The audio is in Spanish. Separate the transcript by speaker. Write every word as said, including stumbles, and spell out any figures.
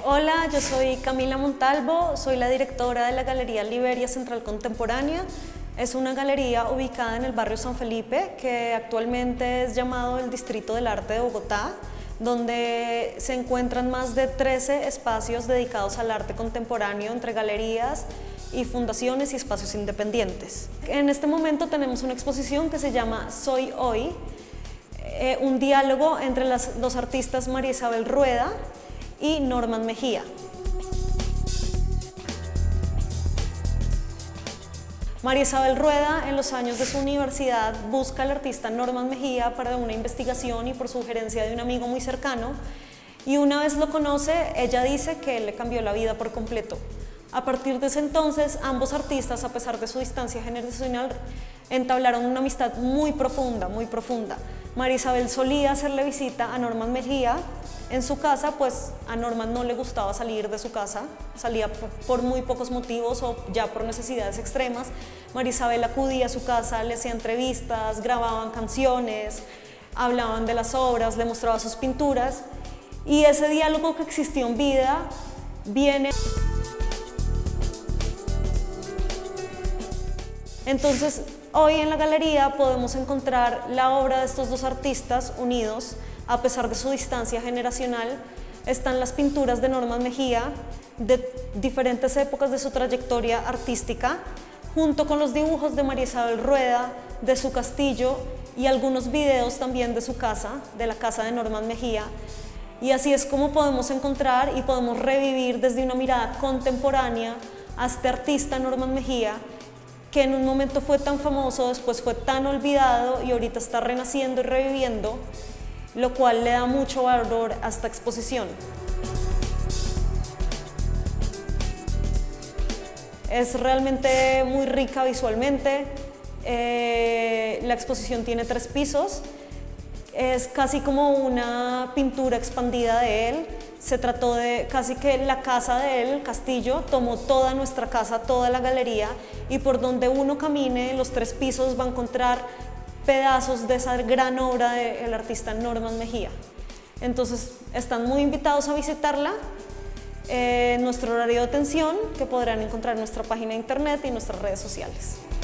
Speaker 1: Hola, yo soy Camila Montalvo, soy la directora de la Galería Liberia Central Contemporánea. Es una galería ubicada en el barrio San Felipe, que actualmente es llamado el Distrito del Arte de Bogotá, donde se encuentran más de trece espacios dedicados al arte contemporáneo entre galerías y fundaciones y espacios independientes. En este momento tenemos una exposición que se llama Soy Hoy, eh, un diálogo entre las dos artistas María Isabel Rueda y Norman Mejía. María Isabel Rueda, en los años de su universidad, busca al artista Norman Mejía para una investigación y por sugerencia de un amigo muy cercano, y una vez lo conoce, ella dice que él le cambió la vida por completo. A partir de ese entonces, ambos artistas, a pesar de su distancia generacional, entablaron una amistad muy profunda, muy profunda. María Isabel solía hacerle visita a Norman Mejía en su casa, pues a Norman no le gustaba salir de su casa, salía por muy pocos motivos o ya por necesidades extremas. María Isabel acudía a su casa, le hacía entrevistas, grababan canciones, hablaban de las obras, le mostraba sus pinturas, y ese diálogo que existió en vida viene. Entonces, hoy en la galería podemos encontrar la obra de estos dos artistas unidos. A pesar de su distancia generacional, están las pinturas de Norman Mejía de diferentes épocas de su trayectoria artística, junto con los dibujos de María Isabel Rueda, de su castillo, y algunos videos también de su casa, de la casa de Norman Mejía. Y así es como podemos encontrar y podemos revivir desde una mirada contemporánea a este artista Norman Mejía, que en un momento fue tan famoso, después fue tan olvidado y ahorita está renaciendo y reviviendo, lo cual le da mucho valor a esta exposición. Es realmente muy rica visualmente. Eh, la exposición tiene tres pisos. Es casi como una pintura expandida de él. Se trató de casi que la casa de él, el castillo, tomó toda nuestra casa, toda la galería, y por donde uno camine, los tres pisos va a encontrar pedazos de esa gran obra del artista Norman Mejía. Entonces están muy invitados a visitarla en eh, nuestro horario de atención, que podrán encontrar en nuestra página de internet y nuestras redes sociales.